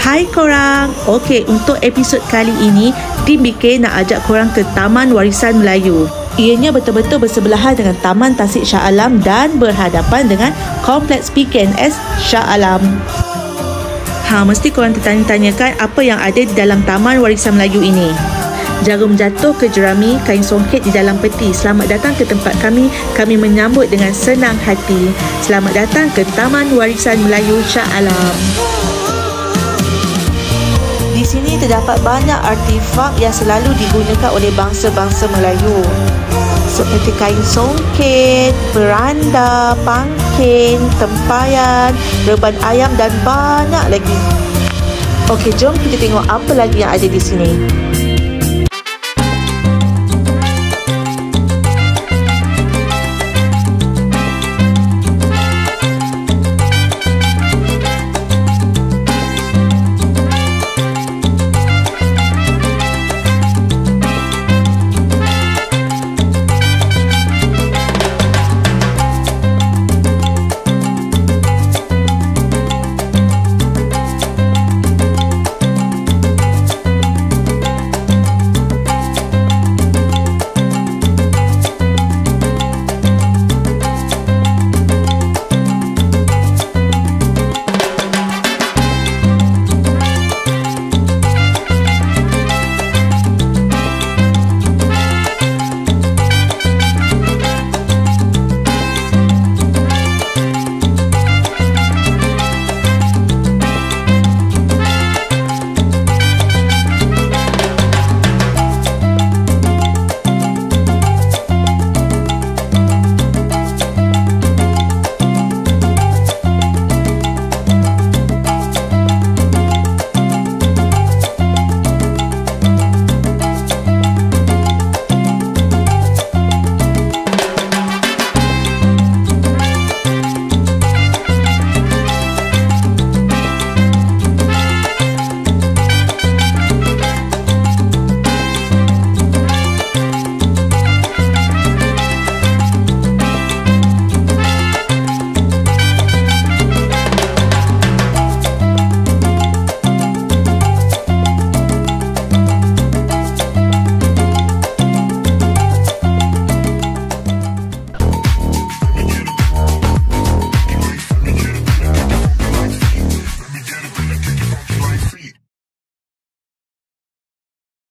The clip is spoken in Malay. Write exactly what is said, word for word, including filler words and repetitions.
Hai korang. Okey, untuk episod kali ini, Tim B K nak ajak korang ke Taman Warisan Melayu. Ianya betul-betul bersebelahan dengan Taman Tasik Shah Alam dan berhadapan dengan Kompleks P K N S Shah Alam. Ha, mesti korang tertanya-tanyakan apa yang ada di dalam Taman Warisan Melayu ini. Jarum jatuh ke jerami, kain songket di dalam peti. Selamat datang ke tempat kami. Kami menyambut dengan senang hati. Selamat datang ke Taman Warisan Melayu Shah Alam. Di sini terdapat banyak artifak yang selalu digunakan oleh bangsa-bangsa Melayu, seperti kain songket, beranda, pangkin, tempayan, reban ayam dan banyak lagi. Okey, jom kita tengok apa lagi yang ada di sini.